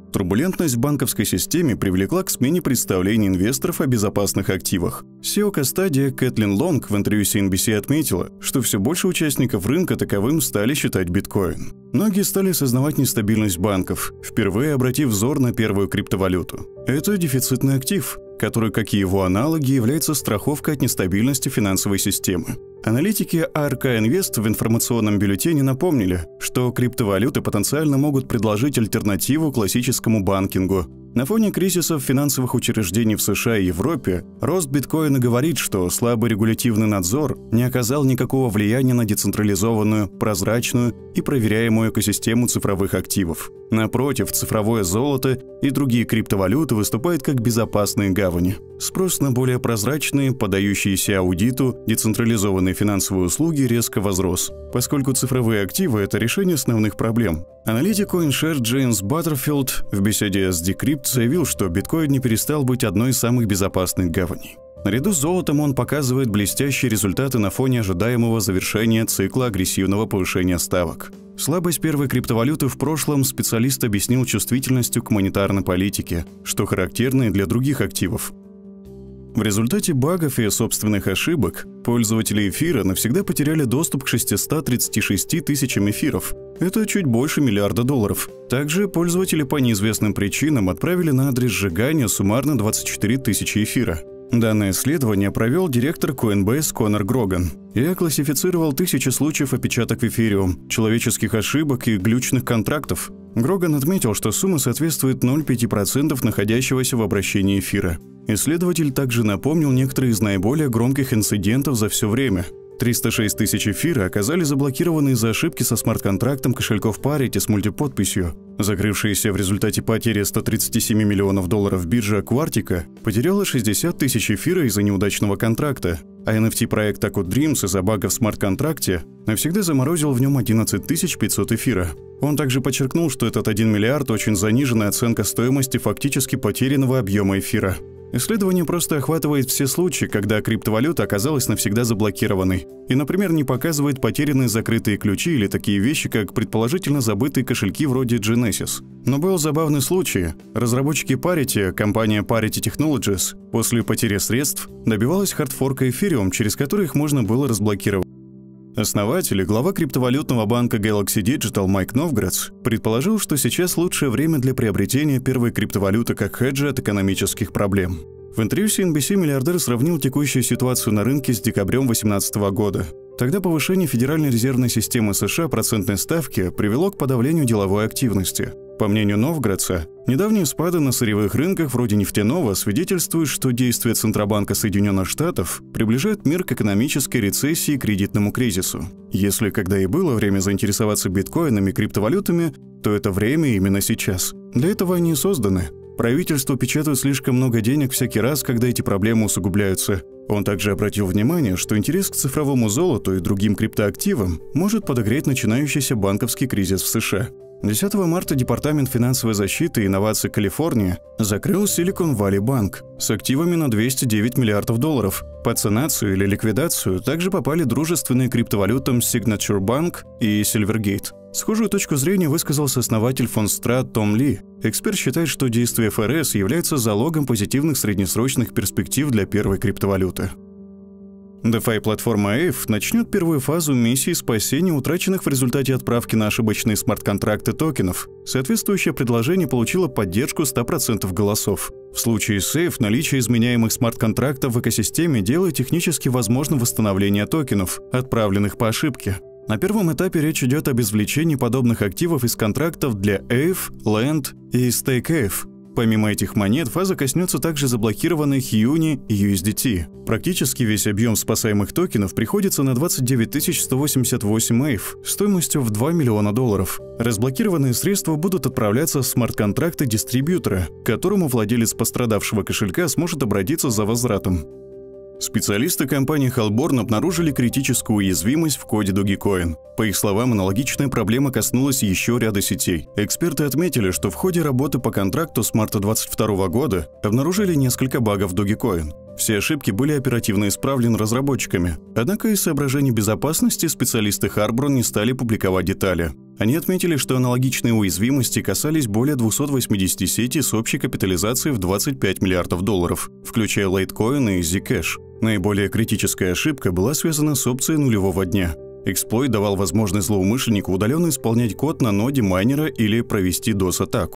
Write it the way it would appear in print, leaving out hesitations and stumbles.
Турбулентность в банковской системе привлекла к смене представлений инвесторов о безопасных активах. CEO Кастадия Кэтлин Лонг в интервью CNBC отметила, что все больше участников рынка таковым стали считать биткоин. Многие стали осознавать нестабильность банков, впервые обратив взор на первую криптовалюту. Это дефицитный актив, который, как и его аналоги, является страховкой от нестабильности финансовой системы. Аналитики ARK Invest в информационном бюллетене напомнили, что криптовалюты потенциально могут предложить альтернативу классическому банкингу. На фоне кризисов финансовых учреждений в США и Европе, рост биткоина говорит, что слабый регулятивный надзор не оказал никакого влияния на децентрализованную, прозрачную и проверяемую экосистему цифровых активов. Напротив, цифровое золото и другие криптовалюты выступают как безопасные гавани. Спрос на более прозрачные, поддающиеся аудиту, децентрализованные финансовые услуги резко возрос, поскольку цифровые активы – это решение основных проблем. Аналитик CoinShare Джеймс Баттерфилд в беседе с Decrypt заявил, что биткоин не перестал быть одной из самых безопасных гаваней. Наряду с золотом он показывает блестящие результаты на фоне ожидаемого завершения цикла агрессивного повышения ставок. Слабость первой криптовалюты в прошлом специалист объяснил чувствительностью к монетарной политике, что характерно и для других активов. В результате багов и собственных ошибок пользователи эфира навсегда потеряли доступ к 636 тысячам эфиров. Это чуть больше $1 миллиарда. Также пользователи по неизвестным причинам отправили на адрес сжигания суммарно 24 тысячи эфира. Данное исследование провел директор Coinbase Конор Гроган. Я классифицировал тысячи случаев опечаток в эфириум, человеческих ошибок и глючных контрактов. Гроган отметил, что сумма соответствует 0,5% находящегося в обращении эфира. Исследователь также напомнил некоторые из наиболее громких инцидентов за все время. 306 тысяч эфира оказались заблокированы из-за ошибки со смарт-контрактом кошельков Parity с мультиподписью. Закрывшаяся в результате потери $137 миллионов биржа Quartica потеряла 60 тысяч эфира из-за неудачного контракта, а NFT-проект Taco Dreams из-за бага в смарт-контракте навсегда заморозил в нем 11 500 эфира. Он также подчеркнул, что этот 1 миллиард – очень заниженная оценка стоимости фактически потерянного объема эфира. Исследование просто охватывает все случаи, когда криптовалюта оказалась навсегда заблокированной и, например, не показывает потерянные закрытые ключи или такие вещи, как предположительно забытые кошельки вроде Genesis. Но был забавный случай. Разработчики Parity, компания Parity Technologies, после потери средств добивалась хардфорка Ethereum, через который их можно было разблокировать. Основатель и глава криптовалютного банка Galaxy Digital Майк Новградс предположил, что сейчас лучшее время для приобретения первой криптовалюты как хеджа от экономических проблем. В интервью CNBC миллиардер сравнил текущую ситуацию на рынке с декабрем 2018 года. Тогда повышение Федеральной резервной системы США процентной ставки привело к подавлению деловой активности. По мнению Новградца, недавние спады на сырьевых рынках вроде нефтяного свидетельствуют, что действия Центробанка Соединенных Штатов приближают мир к экономической рецессии и кредитному кризису. Если когда и было время заинтересоваться биткоинами и криптовалютами, то это время именно сейчас. Для этого они и созданы. Правительство печатает слишком много денег всякий раз, когда эти проблемы усугубляются. Он также обратил внимание, что интерес к цифровому золоту и другим криптоактивам может подогреть начинающийся банковский кризис в США. 10 марта Департамент финансовой защиты и инноваций Калифорнии закрыл Silicon Valley Bank с активами на $209 миллиардов. Под санацию или ликвидацию также попали дружественные криптовалютам Signature Bank и Silvergate. Схожую точку зрения высказался основатель Фондстрат Том Ли. Эксперт считает, что действия ФРС являются залогом позитивных среднесрочных перспектив для первой криптовалюты. DeFi-платформа Aave начнет первую фазу миссии спасения утраченных в результате отправки на ошибочные смарт-контракты токенов. Соответствующее предложение получило поддержку 100% голосов. В случае с Aave наличие изменяемых смарт-контрактов в экосистеме делает технически возможным восстановление токенов, отправленных по ошибке. На первом этапе речь идет об извлечении подобных активов из контрактов для Aave, Land и Stake Aave. Помимо этих монет, фаза коснется также заблокированных Uni и USDT. Практически весь объем спасаемых токенов приходится на 29 188 Aave стоимостью в $2 миллиона. Разблокированные средства будут отправляться в смарт-контракты дистрибьютора, к которому владелец пострадавшего кошелька сможет обратиться за возвратом. Специалисты компании Halborn обнаружили критическую уязвимость в коде Dogecoin. По их словам, аналогичная проблема коснулась еще ряда сетей. Эксперты отметили, что в ходе работы по контракту с марта 2022 года обнаружили несколько багов Dogecoin. Все ошибки были оперативно исправлены разработчиками. Однако из соображений безопасности специалисты Harbor не стали публиковать детали. Они отметили, что аналогичные уязвимости касались более 280 сетей с общей капитализацией в $25 миллиардов, включая Litecoin и Zcash. Наиболее критическая ошибка была связана с опцией нулевого дня. Эксплойт давал возможность злоумышленнику удаленно исполнять код на ноде майнера или провести DOS-атаку.